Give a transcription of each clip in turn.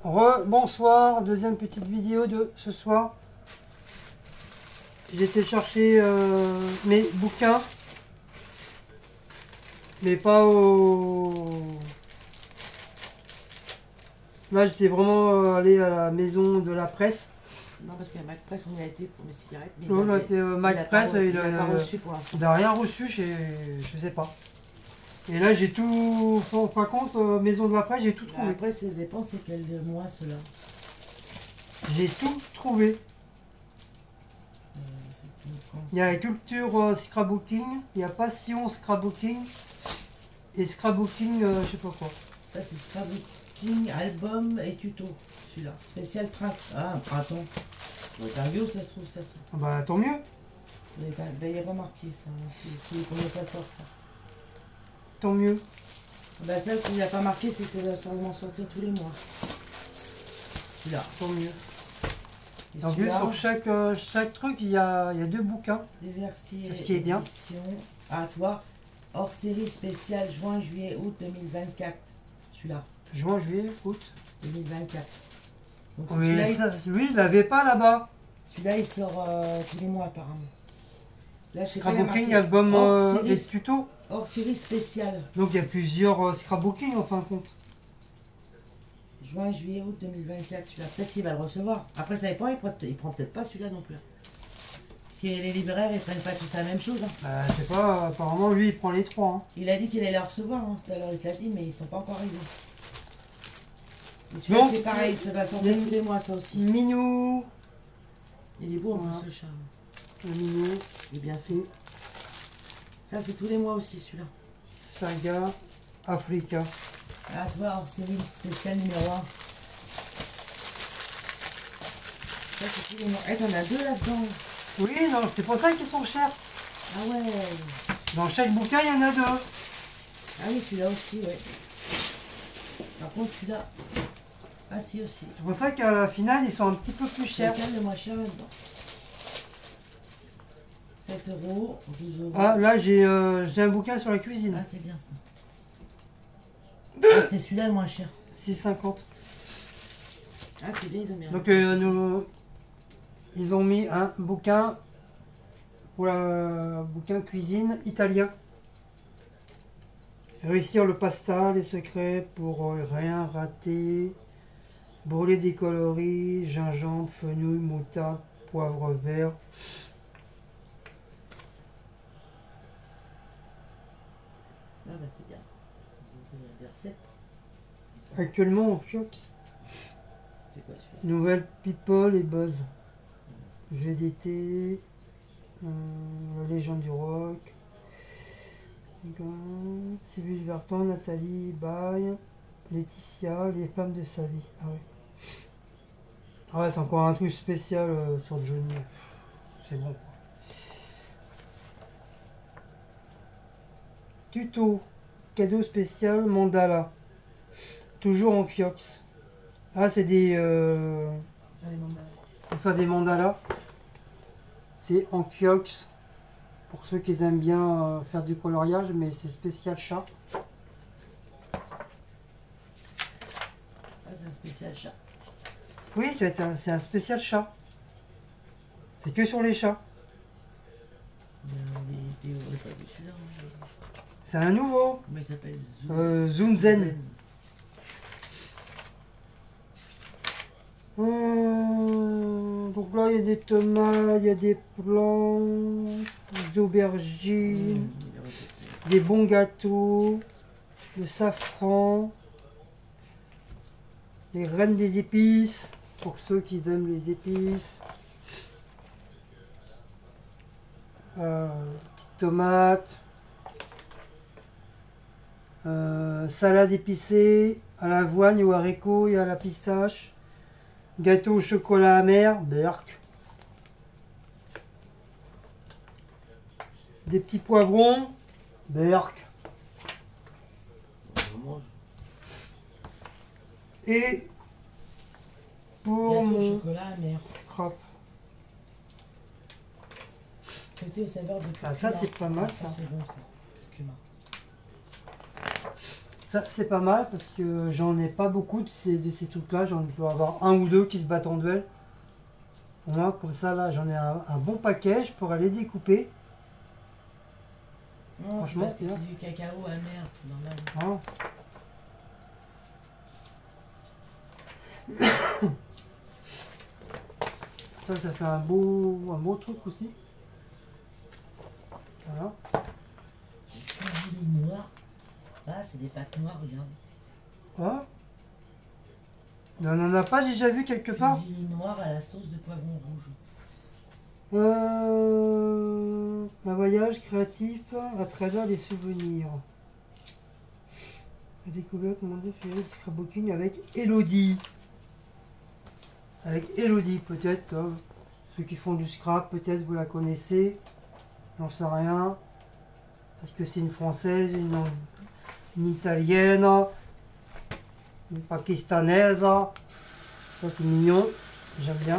Bonsoir, deuxième petite vidéo de ce soir. J'ai été chercher mes bouquins, mais pas au... Là j'étais vraiment allé à la maison de la presse. Non, parce qu'à Mac Press, on y a été pour mes cigarettes. Mais Non, on a été Mac Press, il n'a pas reçu pour l'instant. Il n'a rien reçu, je sais pas. Et là j'ai tout, par contre, maison de la presse, j'ai tout trouvé. Après, ça dépend, c'est quel mois cela. J'ai tout trouvé. Il y a Culture Scrapbooking, il y a Passion Scrapbooking et Scrapbooking je sais pas quoi. Ça c'est Scrapbooking, album et tuto, celui-là. Spécial track. Ah, un printemps. C'est un vieux, ça se trouve, ça. Ah bah tant mieux. Il est remarqué ça. Il faut que ça sort ça. Tant mieux. Bah ça, s'il n'a pas marqué, c'est que ça doit sûrement sortir tous les mois. Celui-là. Tant mieux. Et En plus, pour chaque truc, il y a deux bouquins. Déversier, c'est ce qui est bien. À toi, hors série spéciale juin, juillet, août 2024. Celui-là. Juin, juillet, août 2024. Donc, oui, lui, il l'avait pas là-bas. Celui-là, il sort tous les mois apparemment. Là, je sais pas. Scrapbooking, album et tuto. Hors série spéciale. Donc il y a plusieurs scrapbooking en fin de compte. Juin, juillet, août 2024. Celui-là, peut-être qu'il va le recevoir. Après, ça dépend, il prend peut-être pas celui-là non plus. Parce que les libraires, ils prennent pas tous la même chose. Hein. Je sais pas, apparemment, lui, il prend les trois. Hein. Il a dit qu'il allait le recevoir. Hein. Tout à l'heure, il te l'a dit, mais ils sont pas encore arrivés. Celui-là, c'est pareil, ça va sortir tous les mois, ça aussi. Minou. Il est beau en plus, ce chat. Le Minou. Il est bien fait. Ça, c'est tous les mois aussi, celui-là. Saga Africa. Ah, tu vois, hors série spéciale numéro 1. Ça, c'est tous les mois. Eh, t'en as deux là-dedans. Oui, non, c'est pour ça qu'ils sont chers. Ah ouais. Dans chaque bouquin, il y en a deux. Ah oui, celui-là aussi, ouais. Par contre, celui-là... Ah si, aussi. C'est pour ça qu'à la finale, ils sont un petit peu plus chers. C'est le moins cher là-dedans. 7 €, 12 €. Ah, là, j'ai un bouquin sur la cuisine. Ah, c'est bien ça. Ah, c'est celui-là le moins cher. 6,50. Ah, c'est bien, ils ont Donc, ils ont mis un bouquin pour la bouquin cuisine italien. Réussir le pasta, les secrets pour rien rater. Brûler des coloris, gingembre, fenouil, moutarde, poivre vert. Ah bah c'est bien. Des recettes. Actuellement en Fiox. C'est quoi celui-là? Nouvelle People et Buzz. Jeu d'été. La légende du rock. Sylvie Verton, Nathalie Baye, Laetitia, les femmes de sa vie. Ah ouais. Ah ouais, c'est encore un truc spécial sur Johnny. C'est bon. Tuto. Cadeau spécial mandala. Toujours en Kiox. Ah, c'est des... pour faire des mandalas. C'est en Kiox. Pour ceux qui aiment bien faire du coloriage, mais c'est spécial chat. Ah, c'est un spécial chat. Oui, c'est un spécial chat. C'est que sur les chats. C'est un nouveau. Comment il s'appelle? Zunzen. Donc là, il y a des tomates, il y a des plants, des aubergines, des bons gâteaux, le safran, les graines des épices, pour ceux qui aiment les épices. Petites tomates, salade épicée à l'avoine et au haricot et à la pistache. Gâteau au chocolat amer, Berk. Des petits poivrons, Berk. Et pour mon chocolat amer. Scrap. Côté au saveur de curcuma. Ah, ça c'est pas mal ça. C'est bon ça. Curcuma. Ça, c'est pas mal parce que j'en ai pas beaucoup de ces trucs-là. J'en dois avoir un ou deux qui se battent en duel. Au moins, comme ça, là, j'en ai un bon paquet. Je pourrais les découper. Non, c'est Franchement, parce que bien. c'est du cacao amer, c'est normal. Hein. Ça fait un beau truc aussi. Voilà. Fusilli noir. Ah, c'est des pâtes noires, regarde. Ah. Mais on n'en a pas déjà vu quelque part? Fusilli noir à la sauce de poivron rouge. Un voyage créatif à travers les souvenirs. La découverte mon Dieu, du scrapbooking avec Elodie. Avec Elodie, peut-être. Ceux qui font du scrap, peut-être vous la connaissez. J'en sais rien. Parce que c'est une française, une italienne, une pakistanaise. Ça c'est mignon. J'aime bien.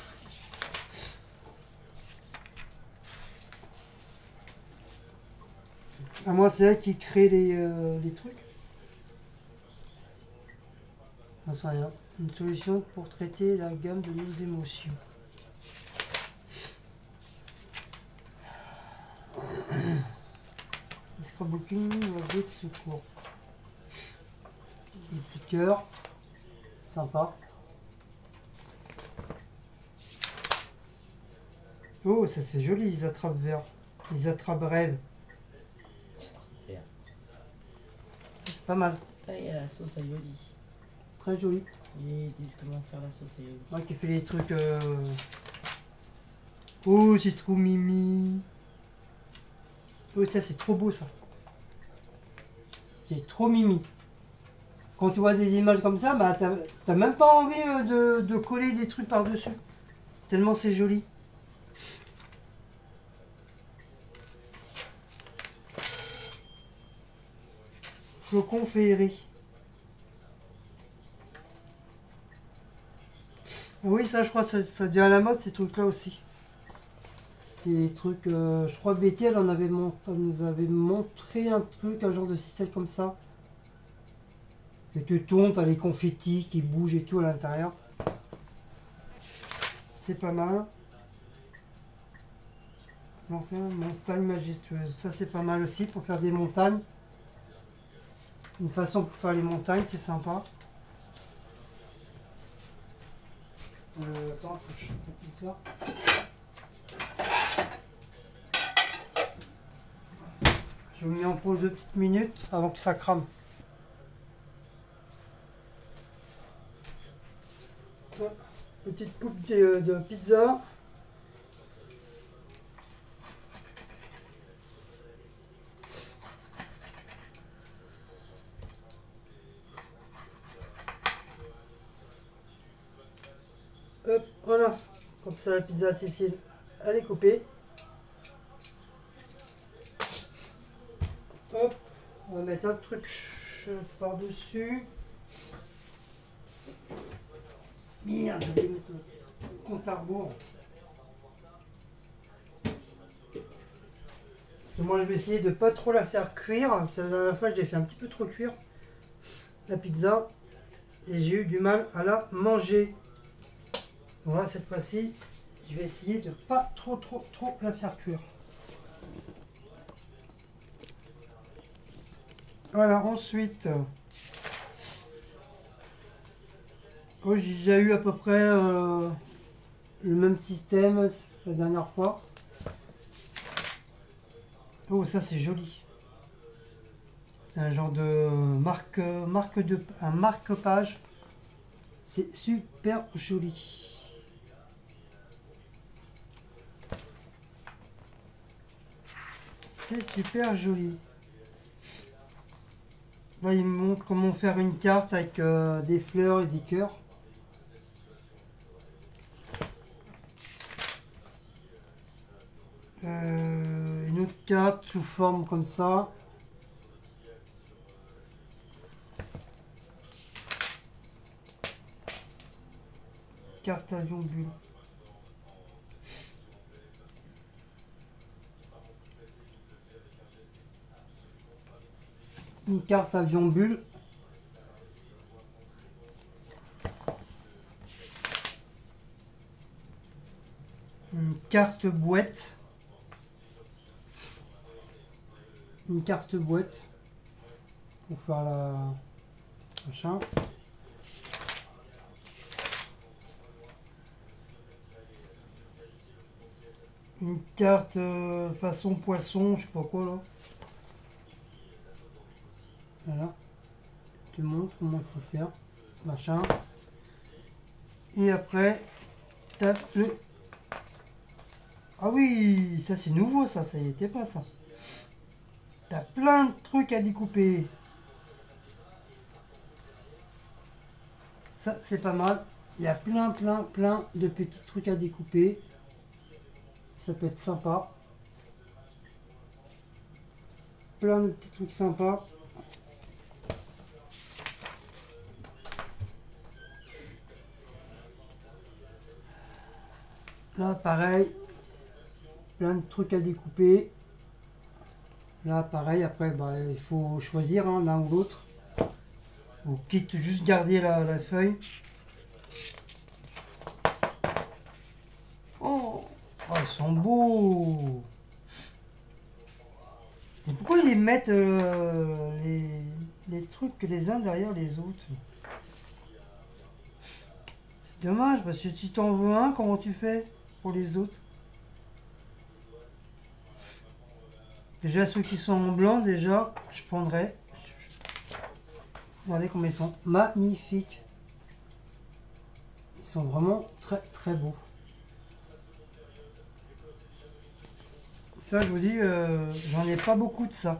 À moi, c'est elle qui crée les trucs. J'en sais rien. Une solution pour traiter la gamme de nos émotions. Le scrapbooking, la bête de secours. Des petits cœurs. Sympa. Oh, ça c'est joli, les attrapes verts. Les attrapes rêves. C'est pas mal. Là, il y a la sauce aioli. Très joli. Ils disent comment faire la sauce aioli. Moi qui fais les trucs. Oh, c'est trop mimi. Oh, ça c'est trop beau ça. C'est trop mimi. Quand tu vois des images comme ça, bah t'as même pas envie de coller des trucs par-dessus. Tellement c'est joli. Flocon féerie. Oui, ça je crois que ça devient à la mode ces trucs-là aussi. Ces trucs, je crois que Betty elle nous avait montré un truc, un genre de système comme ça. Que tu tournes, t'as les confettis qui bougent et tout à l'intérieur. C'est pas mal. Montagne majestueuse. Ça c'est pas mal aussi pour faire des montagnes. Une façon pour faire les montagnes, c'est sympa. Attends, faut que je coupe ça. Je vous mets en pause 2 petites minutes avant que ça crame. Petite coupe de pizza. Hop, voilà. Comme ça la pizza Cécile, elle est coupée. Hop, on va mettre un truc par-dessus. Merde, je vais mettre le compte à rebours. Moi je vais essayer de pas trop la faire cuire. Parce que la dernière fois je l'ai fait un petit peu trop cuire. La pizza. Et j'ai eu du mal à la manger. Voilà, cette fois-ci, je vais essayer de pas trop la faire cuire. Voilà, ensuite, j'ai déjà eu à peu près le même système la dernière fois. Oh, ça c'est joli. C'est un genre de un marque-page. C'est super joli. C'est super joli. Là, il me montre comment faire une carte avec des fleurs et des cœurs. Une autre carte sous forme comme ça. Carte avion bulle. une carte avion bulle. Une carte boîte. Une carte boîte pour faire la machin. Une carte façon poisson, je sais pas quoi là. Voilà. Je te montre comment il faut faire. Machin. Et après, t'as le... Ah oui, ça c'est nouveau ça y était pas ça. T'as plein de trucs à découper. Ça c'est pas mal. Il y a plein de petits trucs à découper. Ça peut être sympa. Plein de petits trucs sympas. Là pareil. Plein de trucs à découper. Là pareil, après bah, il faut choisir hein, l'un ou l'autre. Ou quitte juste garder la feuille. Oh, ils sont beaux. Et pourquoi ils les mettent les trucs les uns derrière les autres? C'est dommage parce que si t'en veux un, comment tu fais pour les autres? Déjà ceux qui sont en blanc, déjà je prendrais. Regardez comme ils sont magnifiques. Ils sont vraiment très beaux. Ça je vous dis, j'en ai pas beaucoup de ça.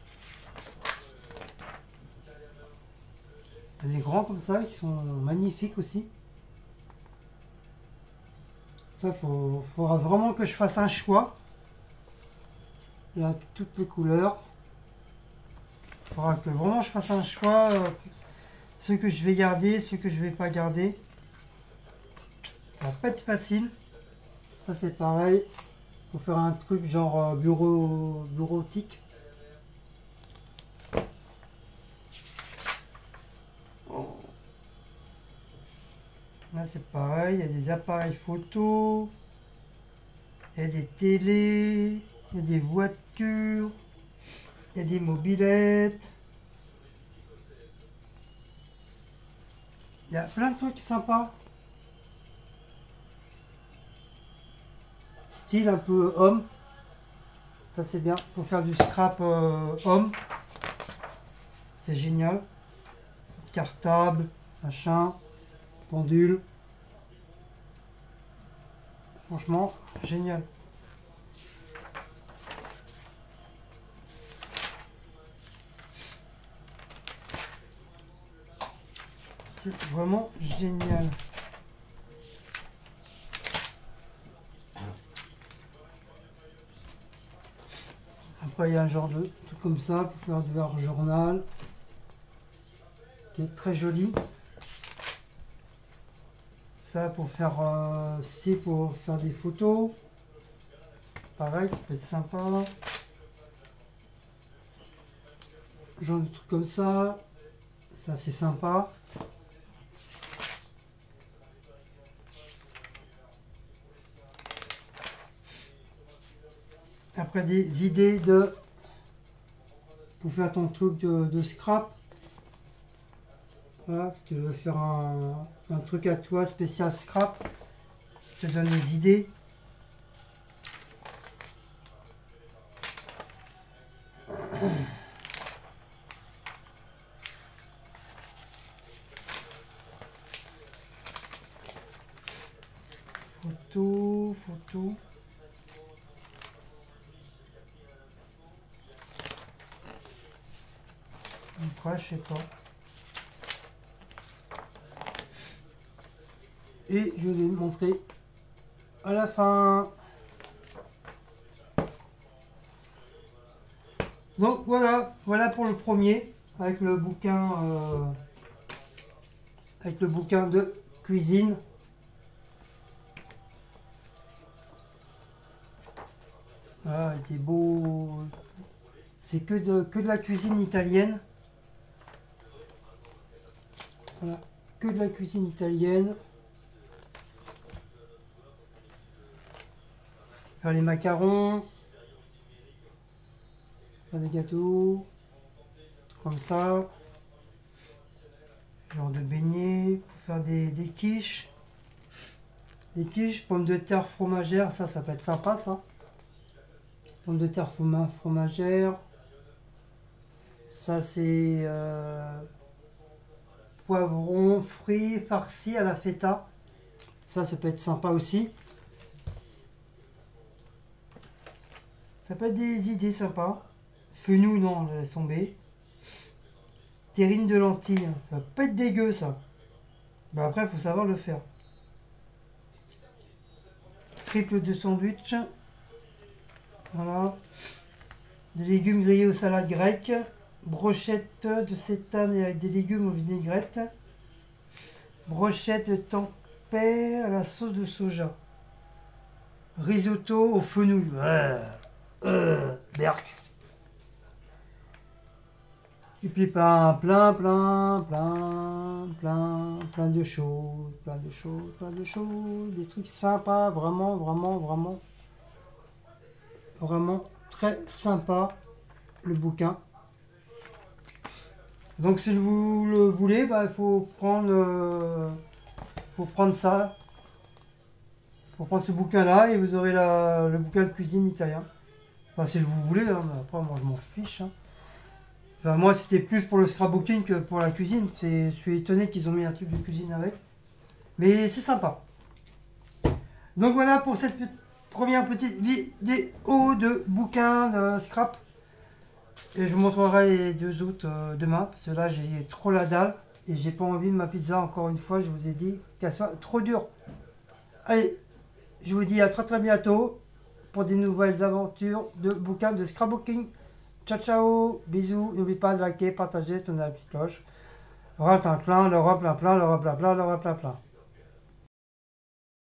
Il y a des grands comme ça qui sont magnifiques aussi. Ça faudra vraiment que je fasse un choix. Là toutes les couleurs. Il faudra que vraiment je fasse un choix. Ceux que je vais garder, ceux que je vais pas garder. Ça va pas être facile. Ça c'est pareil. Faut faire un truc genre bureautique. Oh. Là c'est pareil, il y a des appareils photo, il y a des télés, il y a des voitures, il y a des mobylettes. Il y a plein de trucs sympas. Style un peu homme. Ça c'est bien. Faut faire du scrap homme. C'est génial. Cartable, machin, pendule. Franchement, génial. C'est vraiment génial. Après, il y a un genre de truc comme ça pour faire du art journal qui est très joli. Ça pour faire pour faire des photos. Pareil, ça peut être sympa. Genre de trucs comme ça. Ça c'est sympa. Après des idées pour faire ton truc de scrap. Voilà, si tu veux faire un truc à toi spécial scrap, je te donne des idées. Photo. Après, je sais pas. Et je vais vous montrer à la fin. Donc voilà pour le premier avec le bouquin de cuisine. Ah, il était beau. C'est que de la cuisine italienne. Voilà, que de la cuisine italienne. Faire les macarons, faire des gâteaux, comme ça. Genre de beignets, pour faire des quiches. Des quiches, pommes de terre fromagères, ça peut être sympa ça. Pommes de terre fromagères. Ça c'est poivrons frits farcis à la feta. Ça peut être sympa aussi. Ça peut être des idées sympas. Fenouil, non, je laisse tomber. Terrine de lentilles, ça va pas être dégueu ça. Bah après, il faut savoir le faire. Triple de sandwich. Voilà. Des légumes grillés aux salades grecques. Brochette de seitan avec des légumes aux vinaigrettes. Brochette de tempeh à la sauce de soja. Risotto au fenouil. Berk. Et puis plein de choses, des trucs sympas, vraiment très sympa le bouquin. Donc si vous le voulez, bah, il faut prendre ça, faut prendre ce bouquin là et vous aurez le bouquin de cuisine italien. Enfin si vous voulez, hein, mais après moi je m'en fiche. Hein. Enfin, moi c'était plus pour le scrapbooking que pour la cuisine. Je suis étonné qu'ils ont mis un truc de cuisine avec. Mais c'est sympa. Donc voilà pour cette première petite vidéo de bouquin de scrap. Et je vous montrerai les deux autres demain. Parce que là j'ai trop la dalle. Et j'ai pas envie de ma pizza encore une fois. Je vous ai dit qu'elle soit trop dure. Allez, je vous dis à très bientôt. Pour des nouvelles aventures de bouquins de scrapbooking. Ciao ciao, bisous, n'oublie pas de liker, partager, tourner la petite cloche. Le roi plein, le roi plein, le roi plein.